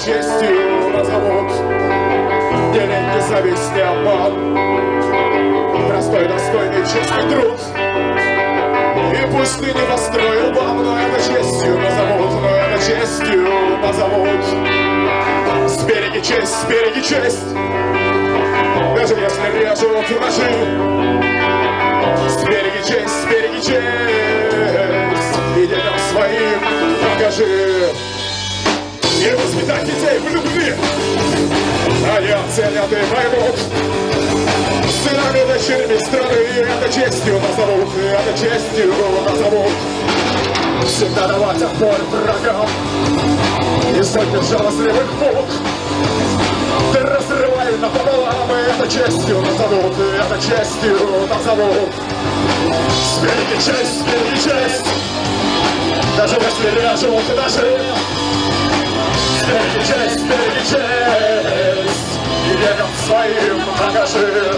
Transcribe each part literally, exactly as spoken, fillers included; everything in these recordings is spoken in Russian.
честью назовут. Не лень, не зависть, не обман, простой, достойный, честный труд. И пусть ты не построил бам, но это честью назовут, но это честью назовут. Сбереги честь, сбереги честь, даже если режут ножи. Сбереги честь, сбереги честь, и детям своим покажи. И воспитать детей в любви, они оценят и поймут. Сынами, дочерями страны, это честью назовут, это честью назовут. Всегда давать отпор врагам и сотни жалостливых мук. Ты разрывай напополам, и это честью назовут, это честью назовут. Сбереги честь, сбереги честь, даже если режут ножи. Сбереги честь, сбереги честь, и детям своим покажи.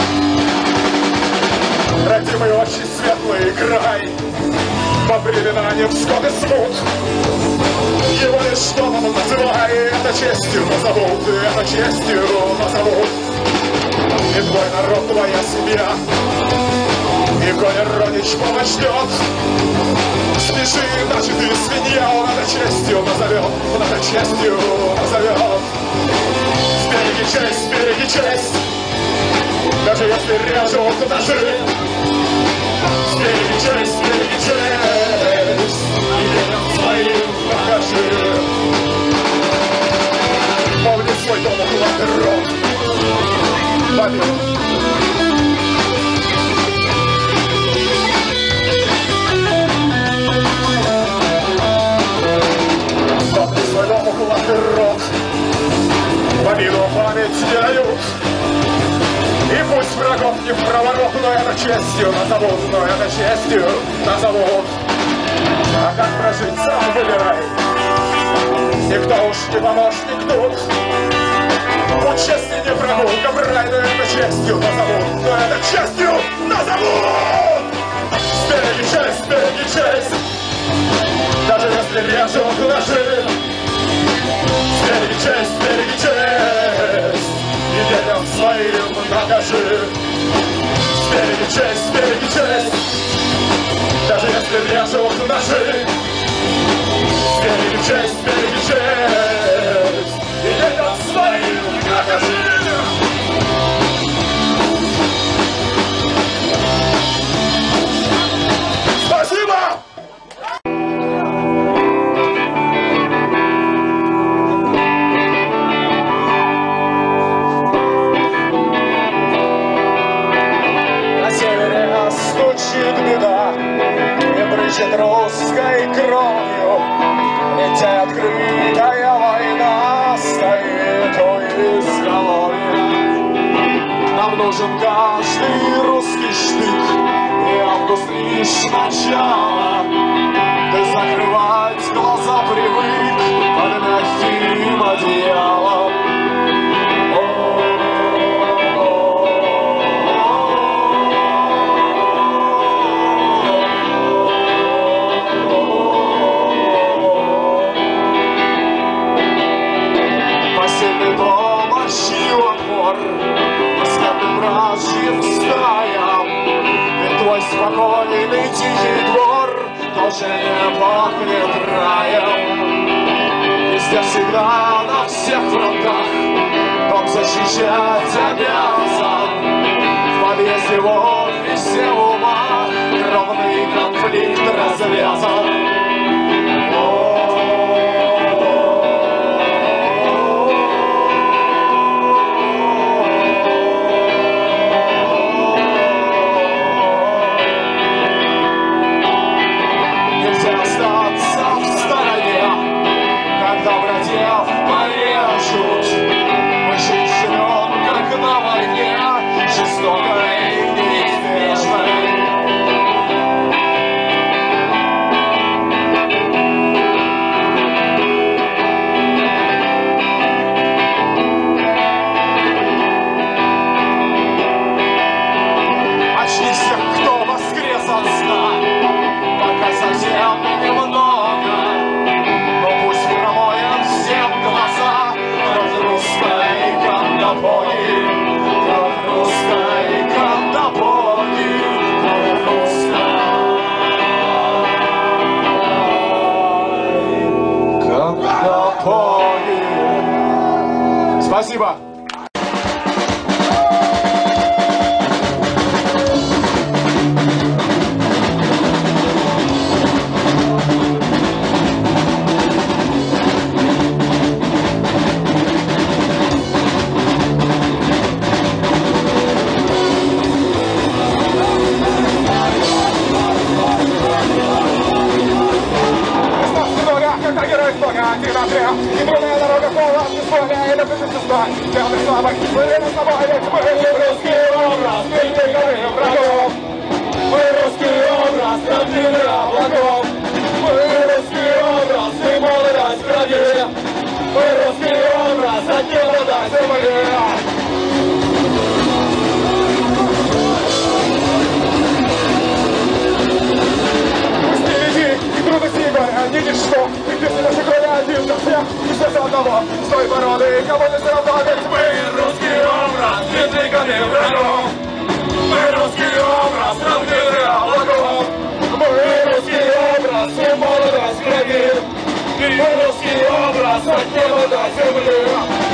Родимый очень светлый край, во времена невзгод и смут. Его лишь домом называй, это честью назовут, это честью назовут. И твой народ, твоя семья, и коли родич помощь ждет, спеши, иначе ты свинья, он это честью назовет, он это честью назовет. Сбереги честь, сбереги честь, даже если режут ножи. Сбереги честь, сбереги честь, и детям своим покажи. Помни свой дом, уклад рот, побед. Свой дом, уклад и рот, в обиду память дают. И пусть врагов не в проворот, но это честью назовут, но это честью назовут. А как прожить, сам выбирай, никто уж не помощник тут. Путь чести не прогулка в рай, но это честью назовут, но это честью назовут. Сбереги честь, сбереги честь, даже если режут ножи. Сбереги честь, сбереги честь, и детям своим покажи. Сбереги честь, сбереги честь, даже если режут ножи. Сбереги честь, сбереги честь, и детям своим покажи. Спасибо! Русской кровью, ведь открытая война стоит у изголовья. Нам нужен каждый русский штык, и август лишь начало. Ты закрывать глаза привык под мягким одеялом. Спокойный тихий двор тоже не пахнет раем. Везде всегда на всех фронтах дом защищать обязан. В подъезде, в офисе, в умах кровный конфликт развязан. Жестокой и неизбежной. Спасибо. Видишь, что ты всегда кроме один за всех, и все за одного, с той породы, кого не все равно, ведь мы русский образ, недвиганный врагом. Мы русский образ, равнины облаков. Мы русский образ, и молодость враги. Мы русский образ, от неба до земли.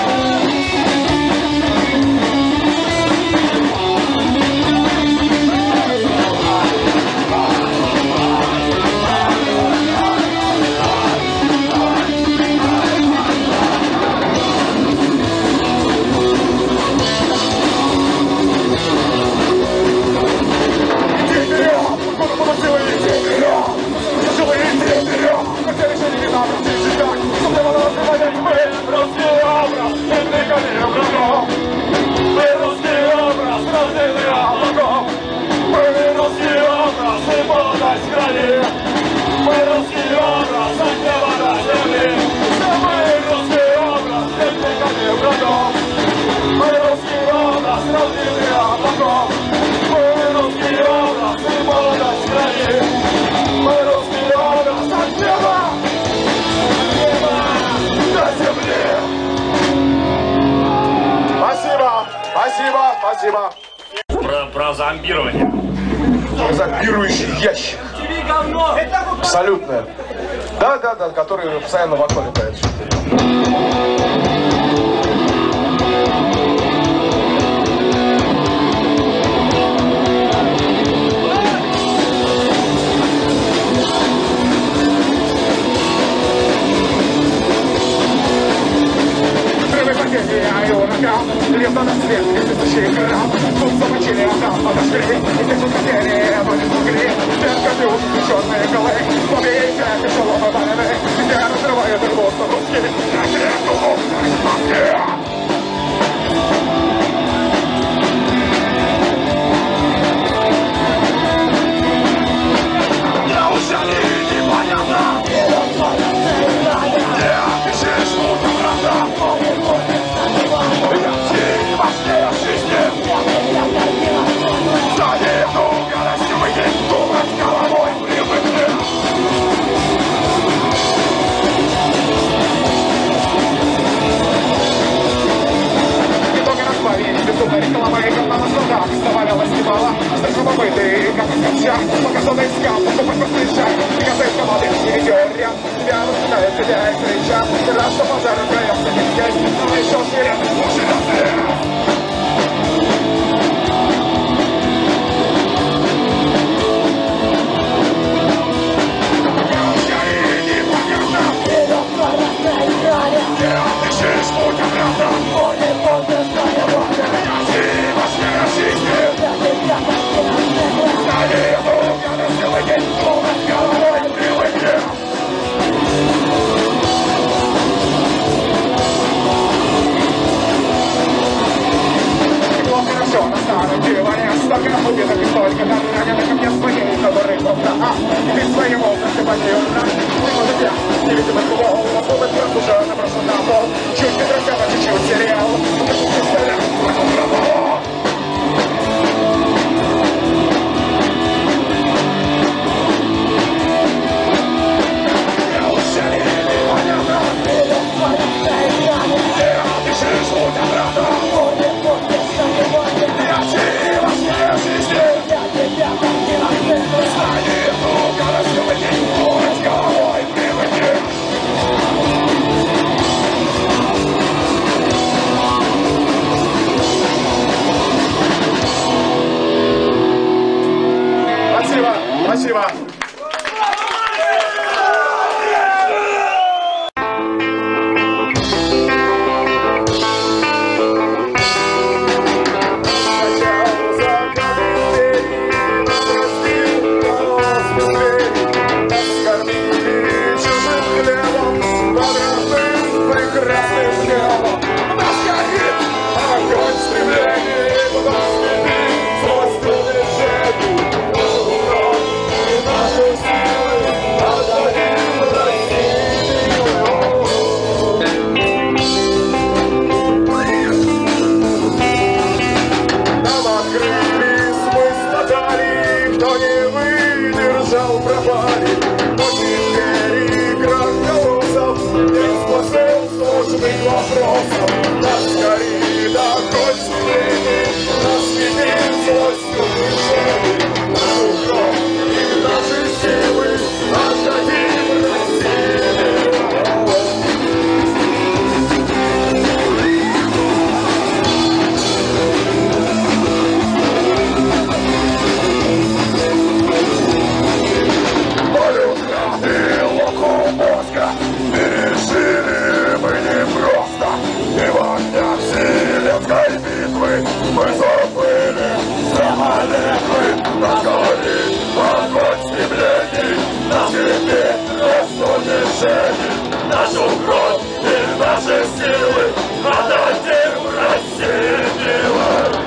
Спасибо, спасибо. Про, про зомбирование. Зомбирующий ящик. Абсолютно. Да, да, да, который постоянно в окно летает. Лето на свет, летящий краб. Тут замочили, а там подошли. И те, что хотели, но не смогли. Верка плюс, черные голы. Побейте, тяжелого бананы. Где разрывают рвутся русские. На греку, на смазке. Реклама и говна на складах завалялась немало. Страшно побытый, как из ковча. Пока что наискал, покупать послышать. Приказать команды, и ряд. Тебя начинает терять крича. Раз что пожар разгорелся, не здесь. Но еще сирен, слушай на свет. Спасибо. Нашу кровь и наши силы отдадим России милой.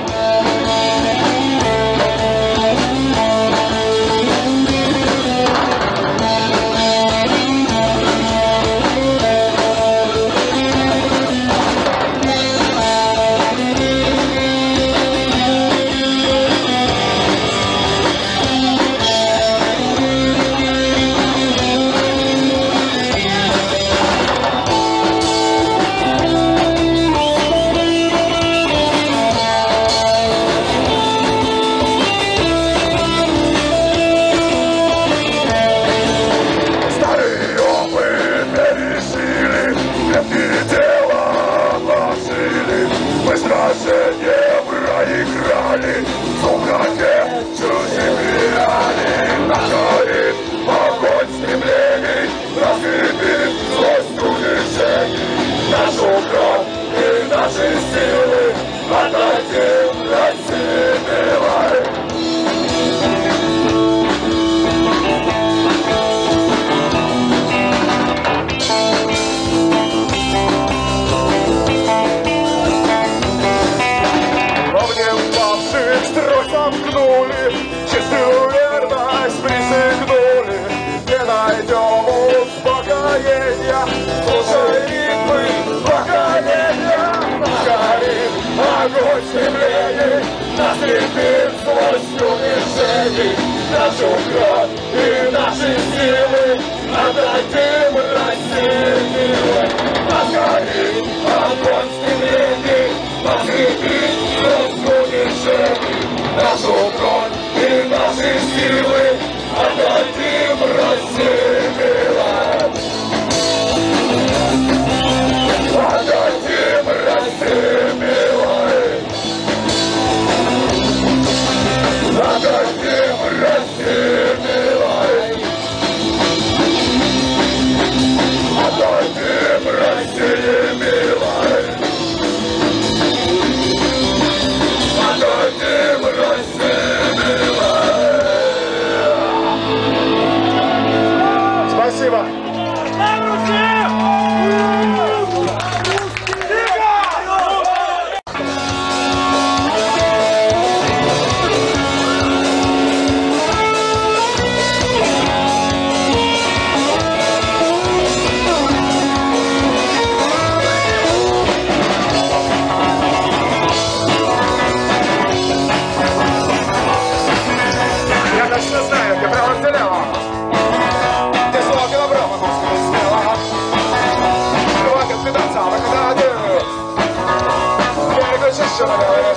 Нашу кровь и наши силы отдадим России милой. Возгорит огонь стремлений, возгорит русскую державу. Нашу кровь и наши силы отдадим России милой. Отдадим России милой. Отдадим России милой. Отдадим России милой. Отдадим России милой. Спасибо. Я точно знаю, ты прямо стреляла. Ты слоги добро, могу сказать смело. Хватит питаться, выхода. Переключись, что на белое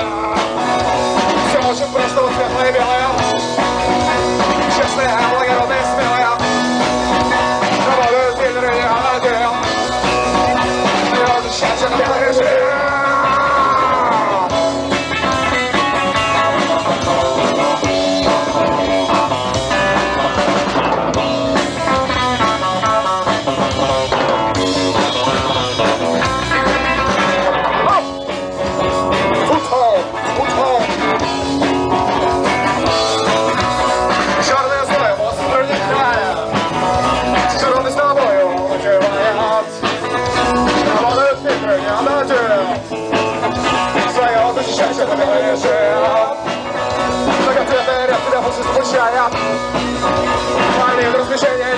все очень просто, вот светлое и белое. Честная, благородная, смелая. Работают дилеры, не отдел. Не возвращайся на белое режим.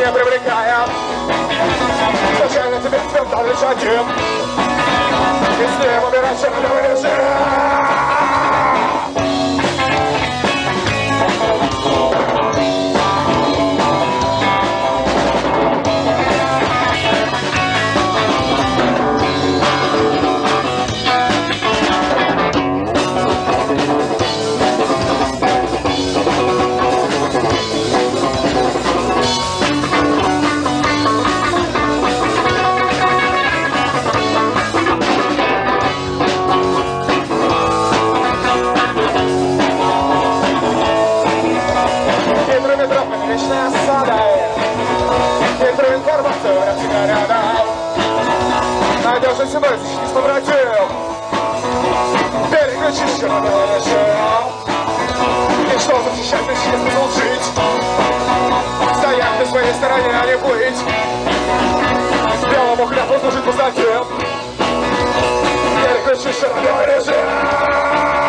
не привлекая. Случайно тебе цвета лишь один, и с ним умирать черный режим. Вечная осада, хитрую информацию от тебя рядом. Надежный семей защитись побратим. Переключись, черный режим. И что защищать, начни служить. Стоять на своей стороне, а не быть. Белому хлебу служить пустотем. Переключись, черный режим.